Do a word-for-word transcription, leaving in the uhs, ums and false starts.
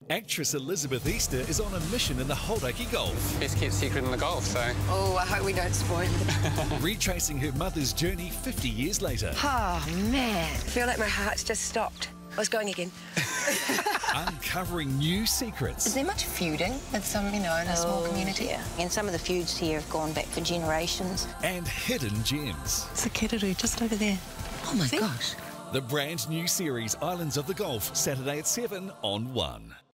Actress Elisabeth Easther is on a mission in the Hauraki Gulf. Best kept secret in the Gulf, so... Oh, I hope we don't spoil it. Retracing her mother's journey fifty years later. Oh, man. I feel like my heart's just stopped. I was going again. Uncovering new secrets. Is there much feuding with some, you know, in a small Oh, community? yeah. And some of the feuds here have gone back for generations. And hidden gems. It's a kidderoo just over there. Oh, my See? gosh. The brand new series Islands of the Gulf, Saturday at seven on one.